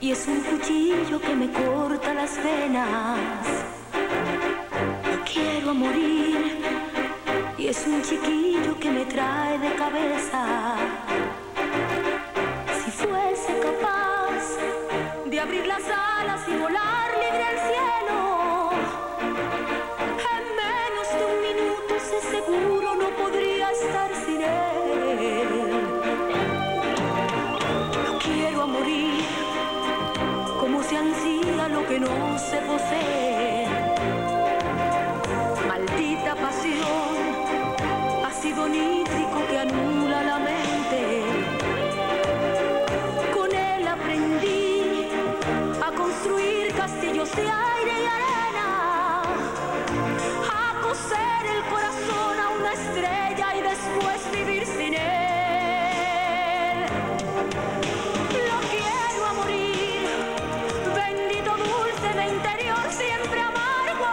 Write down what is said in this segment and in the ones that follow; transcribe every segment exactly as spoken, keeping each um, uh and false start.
y es un cuchillo que me corta las venas. No quiero morir y es un chiquillo que me trae de cabeza. Si fuese capaz de abrir las alas y volar libre al cielo, en menos de un minuto sé seguro no podría estar sin él. No quiero morir como se ansía lo que no se posee. Maldita pasión, ácido nítrico que anula la mente. Con él aprendí a construir castillos de aire y arena, a coser el corazón a una estrella y después vivir sin él. Lo quiero a morir, bendito dulce de interior siempre amargo.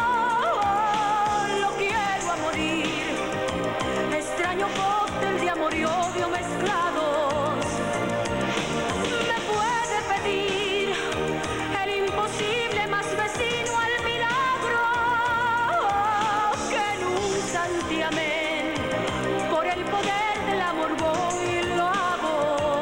Lo quiero a morir, extraño cóctel de amor y odio mezclados. Me puede pedir el imposible más vecino al milagro, que en un santiamén por el poder del amor voy y lo hago.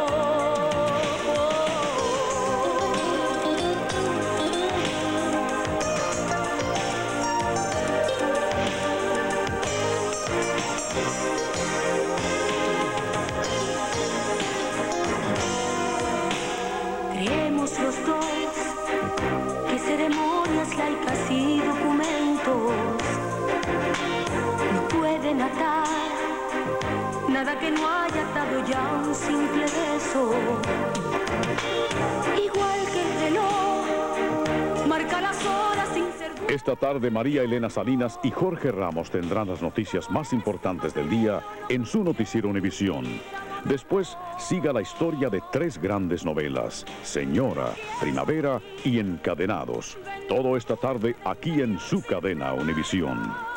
Creemos los dos que ceremonias laicas y documentos no pueden atar nada que no haya atado ya un simple beso. Igual que el reloj marca las horas sin ser... Esta tarde María Elena Salinas y Jorge Ramos tendrán las noticias más importantes del día en su noticiero Univisión. Después siga la historia de tres grandes novelas, Señora, Primavera y Encadenados. Todo esta tarde aquí en su cadena Univisión.